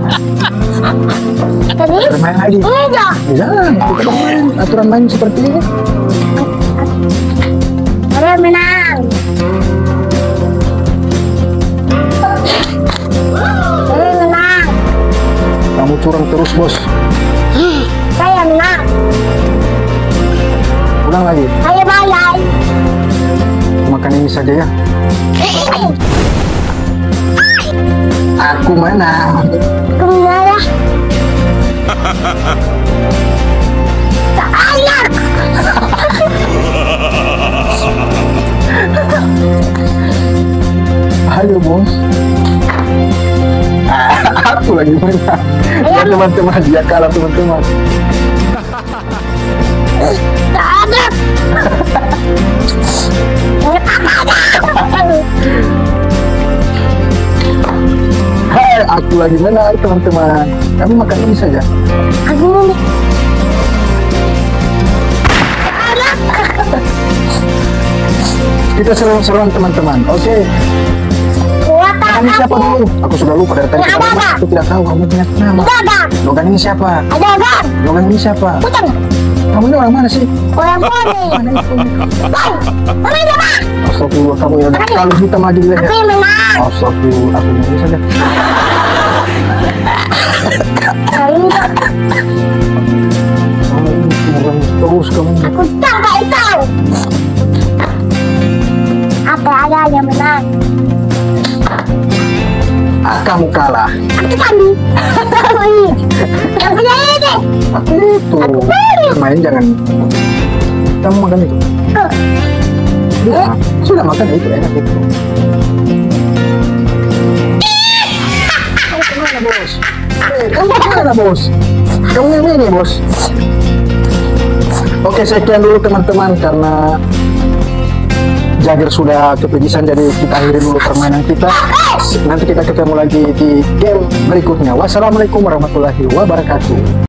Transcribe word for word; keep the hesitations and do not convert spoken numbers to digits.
Terus? Bermain lagi. Enggak. Jangan, kita main aturan main seperti ini. Ada menang. Saya menang. Kamu curang terus, bos. Saya menang. Ulang lagi. Saya bayar. Makan ini saja ya. Aku menang. Kemana? Tak anak. Ayo, bos. Aku lagi menang. Ya, teman-teman, dia kalah, teman-teman. Tak ada. Hai, aku lagi menang, teman-teman. Kami makan ini saja. Aku ini. Kita seru-seruan, teman-teman. Oke. Kuat Logan ini siapa dulu? Aku sudah lupa dari tadi. Ada, ada. Aku tidak tahu kamu punya nama. Ada. Logan ini siapa? Ada kan? Logan ini siapa? Bukan. Kamu ini orang mana sih? Orang poni. Mana itu? Bang, mana dia bang? Astagfirullah, kamu yang kalau hitam lagi di Aku leher. yang menang. Astagfirullah, aku ini saja. Kali ini bang. Kamu ini curang terus kamu. Aku tangkap itu. Apa ada yang menang? Ah, kamu kalah. Aku tadi. Yang punya ini. Aku itu. Aku beri. Main jangan. Kamu makan itu. Oh, Ya, sudah makan itu enak itu. Kamu kemana, bos? Eh, kamu kemana, bos? Kamu yang ini, bos. Oke, sekian dulu teman-teman karena Jagger sudah kepegisan, jadi kita akhiri dulu permainan kita. Nanti kita ketemu lagi di game berikutnya. Wassalamualaikum warahmatullahi wabarakatuh.